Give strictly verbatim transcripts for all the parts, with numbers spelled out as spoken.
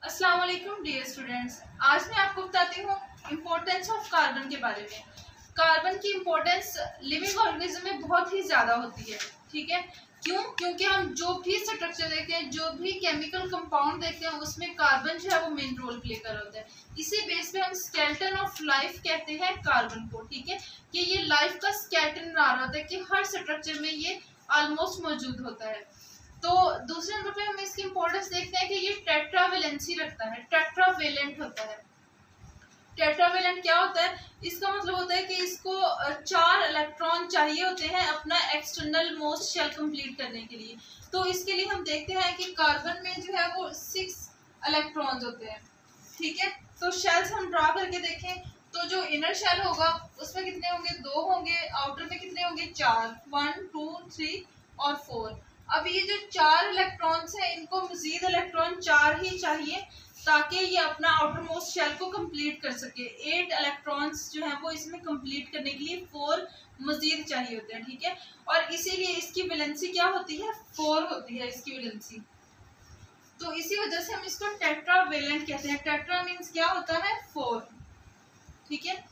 अस्सलाम वालेकुम dear students. आज मैं आपको बताती हूँ इम्पोर्टेंस ऑफ कार्बन के बारे में। कार्बन की इम्पोर्टेंस लिविंग ऑर्गेनिज्म में बहुत ही ज़्यादा होती है। ठीक है, क्यों? क्योंकि हम जो भी स्ट्रक्चर देखते हैं, जो भी केमिकल कंपाउंड देखते हैं, उसमें कार्बन जो है वो मेन रोल प्ले कर रहा होता है। इसी बेस पे हम स्केलेटन ऑफ लाइफ कहते हैं कार्बन को। ठीक है, कि ये लाइफ का स्केलेटन बना रहा होता है कि हर स्ट्रक्चर में ये ऑलमोस्ट मौजूद होता है। तो दूसरे नंबर पे हम इसकी इंपॉर्टेंस देखते हैं कि ये टेट्रावेलेंसी रखता है, टेट्रावेलेंट होता है। टेट्रावेलेंट क्या होता है? इसका मतलब होता है कि इसको चार इलेक्ट्रॉन चाहिए होते हैं अपना एक्सटर्नल मोस्ट शेल कंप्लीट करने के लिए। तो इसके लिए हम देखते हैं कि कार्बन में जो है वो सिक्स इलेक्ट्रॉन्स होते हैं। ठीक है, तो शेल्स हम ड्रा करके देखें तो जो इनर शेल होगा उसमें कितने होंगे? दो होंगे। आउटर में कितने होंगे? चार। वन टू थ्री और फोर। अब ये जो चार इलेक्ट्रॉन्स हैं, इनको मजीद इलेक्ट्रॉन चार ही चाहिए ताकि ये अपना आउटर मोस्ट शेल को कंप्लीट कर सके। एट इलेक्ट्रॉन्स जो हैं वो इसमें कंप्लीट करने के लिए फोर मजीद चाहिए होते हैं। ठीक है, और इसीलिए इसकी वैलेंसी क्या होती है? फोर होती है इसकी वैलेंसी। तो इसी वजह से हम इसको टेट्रावेलेंट कहते हैं। टेट्रा मीन्स क्या होता है? फोर। ठीक है,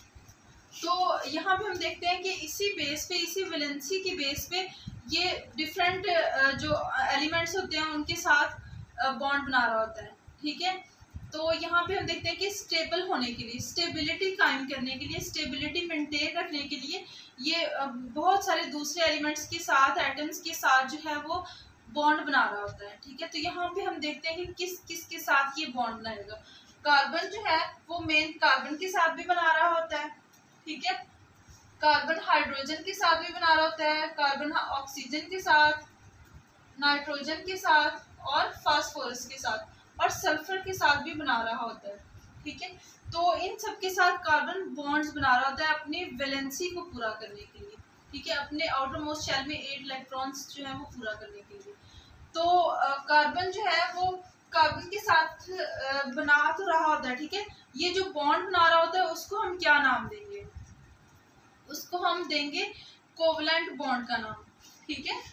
तो यहाँ पे हम देखते हैं कि इसी बेस पे, इसी वैलेंसी की बेस पे ये डिफरेंट जो एलिमेंट्स होते हैं उनके साथ बॉन्ड बना रहा होता है। ठीक है, तो यहाँ पे हम देखते हैं कि स्टेबल होने के लिए, स्टेबिलिटी कायम करने के लिए, स्टेबिलिटी मेंटेन रखने के लिए ये बहुत सारे दूसरे एलिमेंट्स के साथ, एटम्स के साथ जो है वो बॉन्ड बना रहा होता है। ठीक है, तो यहाँ पे हम देखते हैं कि किस किस के साथ ये बॉन्ड बनाएगा। कार्बन जो है वो मेन कार्बन के साथ भी बना रहा होता है। ठीक है, कार्बन हाइड्रोजन के साथ भी बना रहा होता है, कार्बन ऑक्सीजन के साथ, नाइट्रोजन के साथ और फास्फोरस के साथ और सल्फर के साथ भी बना रहा होता है। ठीक है, तो इन सब के साथ कार्बन बॉन्ड्स बना रहा होता है अपनी वैलेंसी को पूरा करने के लिए। ठीक है, अपने आउटर मोस्ट शेल में एट इलेक्ट्रॉन्स जो है वो पूरा करने के लिए। तो कार्बन जो है वो कार्बन के साथ बना तो रहा होता है। ठीक है, ये जो बॉन्ड बना रहा होता है उसको हम क्या नाम देंगे? उसको हम देंगे कोवलेंट बॉन्ड का नाम। ठीक है,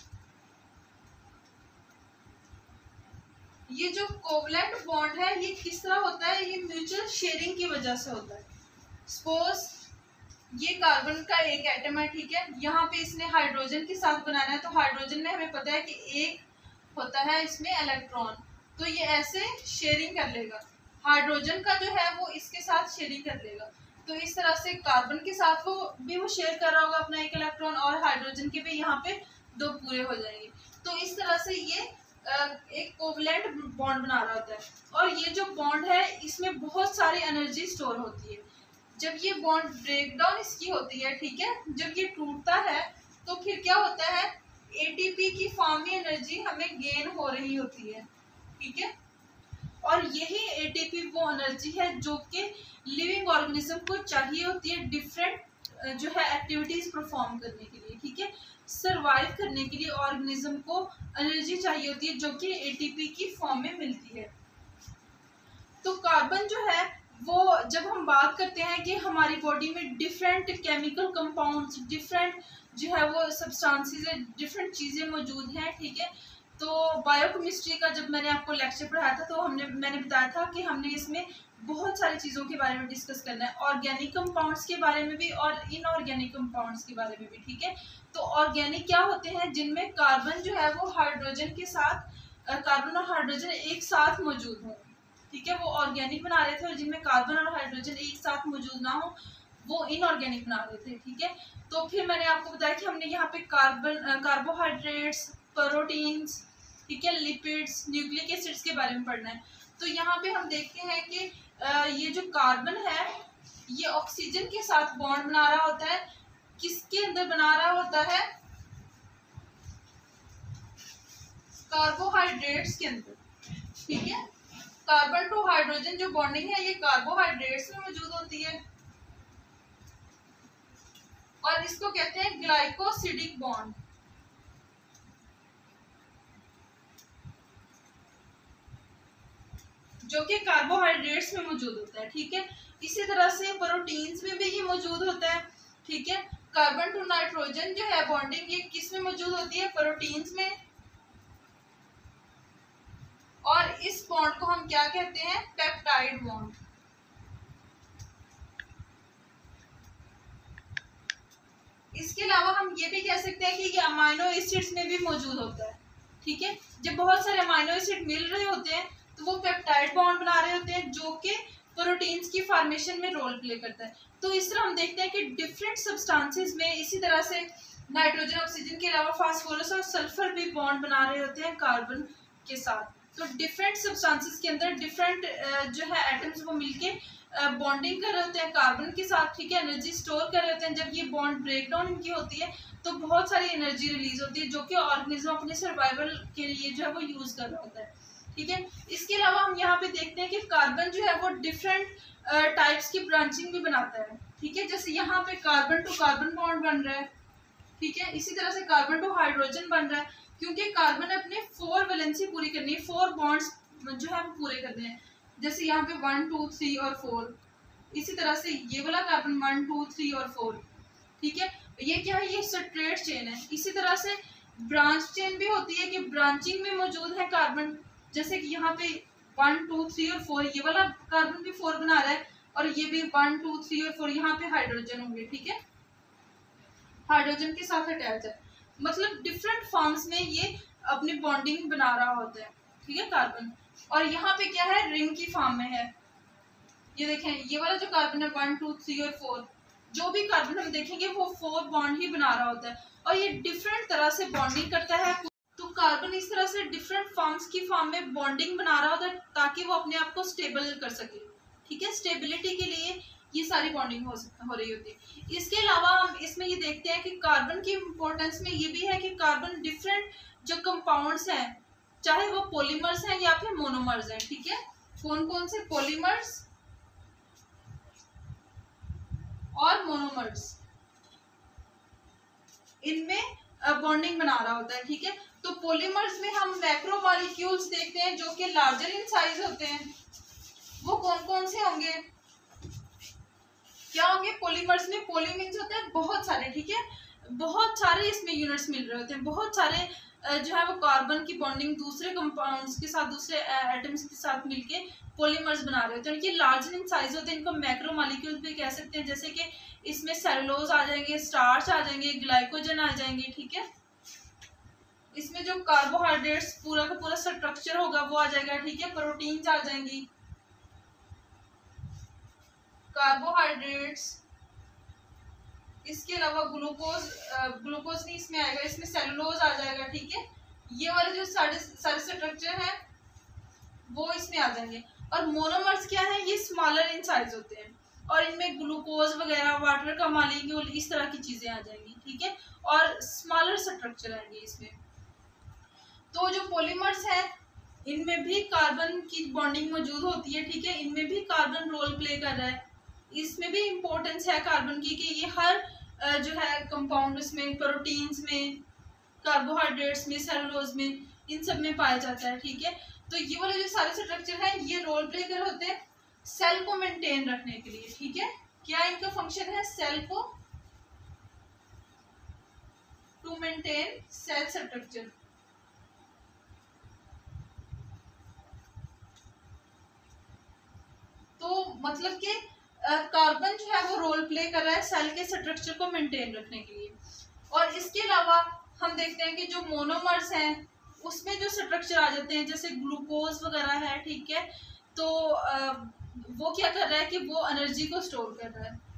ये जो कोवलेंट बॉन्ड है ये किस तरह होता है? ये म्यूचुअल शेयरिंग की वजह से होता है। सपोज ये कार्बन का एक एटम है। ठीक है, यहाँ पे इसने हाइड्रोजन के साथ बनाना है, तो हाइड्रोजन में हमें पता है कि एक होता है इसमें इलेक्ट्रॉन, तो ये ऐसे शेयरिंग कर लेगा। हाइड्रोजन का जो है वो इसके साथ शेयरिंग कर लेगा। तो इस तरह से कार्बन के साथ वो भी वो शेयर कर रहा होगा अपना एक इलेक्ट्रॉन, और हाइड्रोजन के भी यहाँ पे दो पूरे हो जाएंगे। तो इस तरह से ये एक कोवलेंट बॉन्ड बना रहा होता है। और ये जो बॉन्ड है इसमें बहुत सारी एनर्जी स्टोर होती है। जब ये बॉन्ड ब्रेकडाउन इसकी होती है, ठीक है, जब ये टूटता है तो फिर क्या होता है? एटीपी की फॉर्म में एनर्जी हमें गेन हो रही होती है। ठीक है, और यही एटीपी वो एनर्जी है जो कि लिविंग ऑर्गेनिज्म को चाहिए होती है डिफरेंट जो है एक्टिविटीज परफॉर्म करने के लिए। ठीक है, सरवाइव करने के लिए ऑर्गेनिज्म को एनर्जी चाहिए होती है जो कि एटीपी की फॉर्म में मिलती है। तो कार्बन जो है वो, जब हम बात करते हैं कि हमारी बॉडी में डिफरेंट केमिकल कंपाउंड्स, डिफरेंट जो है वो सब्सटेंसेस, डिफरेंट चीज़ें मौजूद हैं। ठीक है, तो बायोकेमिस्ट्री का जब मैंने आपको लेक्चर पढ़ाया था तो हमने मैंने बताया था कि हमने इसमें बहुत सारी चीज़ों के बारे में डिस्कस करना है, ऑर्गेनिक कंपाउंड्स के बारे में भी और इनऑर्गेनिक कंपाउंड्स के बारे में भी। ठीक है, तो ऑर्गेनिक क्या होते हैं? जिनमें कार्बन जो है वो हाइड्रोजन के साथ, कार्बन और हाइड्रोजन एक साथ मौजूद हों। ठीक है, वो ऑर्गेनिक बना रहे थे, और जिनमें कार्बन और हाइड्रोजन एक साथ मौजूद ना हो वो इनऑर्गेनिक बना रहे थे। ठीक है, तो फिर मैंने आपको बताया कि हमने यहाँ पे कार्बन कार्बोहाइड्रेट्स, प्रोटीन्स, ठीक है, लिपिड्स, न्यूक्लिक एसिड्स के बारे में पढ़ना है। तो यहाँ पे हम देखते हैं कि आ, ये जो कार्बन है ये ऑक्सीजन के साथ बॉन्ड बना रहा होता है। किसके अंदर बना रहा होता है? कार्बोहाइड्रेट्स के अंदर। ठीक है, कार्बन टू हाइड्रोजन जो बॉन्डिंग है ये कार्बोहाइड्रेट्स में मौजूद होती है, और इसको कहते हैं ग्लाइकोसिडिक बॉन्ड। जो कि कार्बोहाइड्रेट्स में मौजूद होता है। ठीक है, इसी तरह से प्रोटीन्स में भी ये मौजूद होता है। ठीक है, कार्बन टू नाइट्रोजन जो है बॉन्डिंग ये किस में मौजूद होती है? प्रोटीन्स में। और इस बॉन्ड को हम क्या कहते हैं? Peptide bond. इसके अलावा हम ये भी कह सकते हैं कि ये अमाइनो एसिड्स में भी मौजूद होता है, ठीक है। जब बहुत सारे अमाइनो एसिड मिल रहे होते हैं तो वो पेप्टाइड बॉन्ड बना रहे होते हैं जो कि प्रोटीन्स की फॉर्मेशन में रोल प्ले करता है। तो इस तरह हम देखते हैं कि डिफरेंट सब्सटेंसेस में इसी तरह से नाइट्रोजन ऑक्सीजन के अलावा फास्फोरस और सल्फर भी बॉन्ड बना रहे होते हैं कार्बन के साथ। तो डिफरेंट सब्सटेंसेस के अंदर डिफरेंट जो है एटम्स वो मिलके बॉन्डिंग कर रहे होते हैं कार्बन के साथ, ठीक है, एनर्जी स्टोर कर रहे होते हैं। जब ये बॉन्ड ब्रेक डाउन इनकी होती है तो बहुत सारी एनर्जी रिलीज होती है जो कि ऑर्गेनिज्म अपने सर्वाइवल के लिए जो है वो यूज कर रहा होता है, ठीक है। इसके अलावा हम यहाँ पे देखते हैं कि कार्बन जो है वो डिफरेंट टाइप्स की ब्रांचिंग भी बनाता है, ठीक है। जैसे यहाँ पे कार्बन टू कार्बन बॉन्ड बन रहा है, ठीक है। इसी तरह से कार्बन टू हाइड्रोजन बन रहा है, क्योंकि कार्बन अपने फोर वैलेंसी पूरी करनी है, फोर बॉन्ड्स जो है वो पूरे करने हैं। जैसे यहाँ पे वन टू थ्री और फोर, इसी तरह से ये वाला कार्बन वन टू थ्री और फोर, ठीक है। ये क्या है? ये स्ट्रेट चेन है। इसी तरह से ब्रांच चेन भी होती है कि ब्रांचिंग में मौजूद है कार्बन, जैसे कि यहाँ पे वन टू थ्री और फोर, ये वाला कार्बन भी फोर बना रहा है और ये भी वन टू थ्री और फोर, यहाँ पे हाइड्रोजन होंगे, ठीक है, हाइड्रोजन के साथ अटैच है। मतलब डिफरेंट फॉर्म्स में ये अपनी बॉन्डिंग बना रहा होता है, ठीक है, कार्बन। और यहाँ पे क्या है? रिंग की फॉर्म में है। ये देखें, ये वाला जो कार्बन है वन टू थ्री और फोर, जो भी कार्बन हम देखेंगे वो फोर बॉन्ड ही बना रहा होता है और ये डिफरेंट तरह से बॉन्डिंग करता है। तो कार्बन इस तरह से डिफरेंट फॉर्म्स की फॉर्म में बॉन्डिंग बना रहा होता है ताकि वो अपने आप को स्टेबल कर सके, ठीक है। स्टेबिलिटी के लिए ये सारी बॉन्डिंग हो हो रही होती है। इसके अलावा हम इसमें ये देखते हैं कि कार्बन की इम्पोर्टेंस में ये भी है कि कार्बन डिफरेंट जो कंपाउंड्स हैं, चाहे वो पॉलीमर्स हैं या फिर मोनोमर्स हैं, ठीक है। कौन कौन से? पॉलीमर्स और मोनोमर्स, इनमें बॉन्डिंग बना रहा होता है, ठीक है। तो पॉलीमर्स में हम मैक्रोमॉलिक्यूल्स देखते हैं जो कि लार्जर इन साइज होते हैं। वो कौन कौन से होंगे? क्या होंगे पॉलीमर्स में? पॉली मीन्स होते हैं बहुत सारे, ठीक है, बहुत सारे इसमें यूनिट्स मिल रहे होते हैं, बहुत सारे जो है वो कार्बन की बॉन्डिंग दूसरे कंपाउंड्स के साथ, दूसरे एटम्स के साथ मिलके पॉलीमर्स बना रहे होते हैं। ये लार्ज इन साइज होते हैं, इनको मैक्रोमॉलिक्यूल्स भी कह सकते हैं। जैसे कि इसमें सेलुलोज आ जाएंगे, स्टार्च आ जाएंगे, ग्लाइकोजन आ जाएंगे, ठीक है। इसमें जो कार्बोहाइड्रेट्स पूरा का पूरा स्ट्रक्चर होगा वो आ जाएगा, ठीक है। प्रोटीन्स आ जाएंगी, कार्बोहाइड्रेट्स, इसके अलावा ग्लूकोज, ग्लूकोज नहीं इसमें आएगा, इसमें सेलुलोज आ जाएगा, ठीक है। ये वाले जो सारे सारे स्ट्रक्चर हैं वो इसमें आ जाएंगे। और मोनोमर्स क्या है? ये स्मॉलर इन साइज होते हैं और इनमें ग्लूकोज वगैरह, वाटर का मॉलिक्यूल, इस तरह की चीजें आ जाएंगी, ठीक है, और स्मॉलर स्ट्रक्चर आएंगे इसमें। तो जो पॉलीमर्स है इनमें भी कार्बन की बॉन्डिंग मौजूद होती है, ठीक है, इनमें भी कार्बन रोल प्ले कर रहा है। इसमें भी इम्पोर्टेंस है कार्बन की कि ये हर जो है कंपाउंड में, प्रोटीन्स में, कार्बोहाइड्रेट्स में, सेलुलोज में, इन सब में पाया जाता है, ठीक है। तो ये वाले जो सारे स्ट्रक्चर हैं ये रोल प्ले कर होते हैं सेल को मेंटेन रखने के लिए, ठीक है। क्या इनका फंक्शन है? सेल को टू मेंटेन सेल स्ट्रक्चर। तो मतलब कि कार्बन जो है वो रोल प्ले कर रहा है सेल के स्ट्रक्चर को मेंटेन रखने के लिए। और इसके अलावा हम देखते हैं कि जो मोनोमर्स हैं उसमें जो स्ट्रक्चर आ जाते हैं, जैसे ग्लूकोज वगैरह है, ठीक है, तो आ, वो क्या कर रहा है कि वो एनर्जी को स्टोर कर रहा है।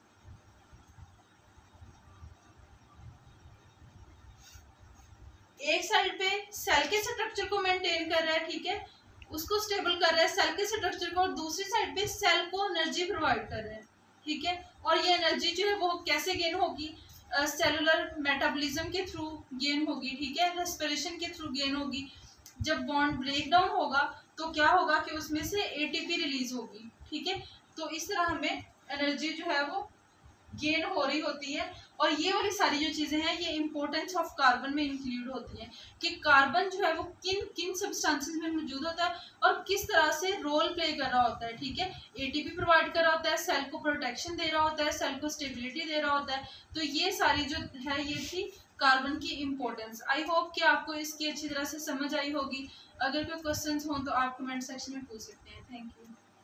एक साइड पे सेल के स्ट्रक्चर को मेंटेन कर रहा है, ठीक है, उसको स्टेबल कर रहा है सेल के स्ट्रक्चर को, और दूसरी साइड पे सेल को एनर्जी प्रोवाइड कर रहा है, ठीक है। और ये एनर्जी जो है वो कैसे गेन होगी? सेलुलर मेटाबॉलिज्म के थ्रू गेन होगी, ठीक है, रेस्पिरेशन के थ्रू गेन होगी। जब बॉन्ड ब्रेक डाउन होगा तो क्या होगा कि उसमें से एटीपी रिलीज होगी, ठीक है। तो इस तरह हमें एनर्जी जो है वो गेन हो रही होती है। और ये वाली सारी जो चीज़ें हैं ये इंपॉर्टेंस ऑफ कार्बन में इंक्लूड होती हैं कि कार्बन जो है वो किन किन सब्सटेंसेस में मौजूद होता है और किस तरह से रोल प्ले कर रहा होता है, ठीक है। एटीपी प्रोवाइड कर रहा होता है, सेल को प्रोटेक्शन दे रहा होता है, सेल को स्टेबिलिटी दे रहा होता है। तो ये सारी जो है ये थी कार्बन की इम्पोर्टेंस। आई होप कि आपको इसकी अच्छी तरह से समझ आई होगी। अगर कोई क्वेश्चंस हों तो आप कमेंट सेक्शन में पूछ सकते हैं। Thank you.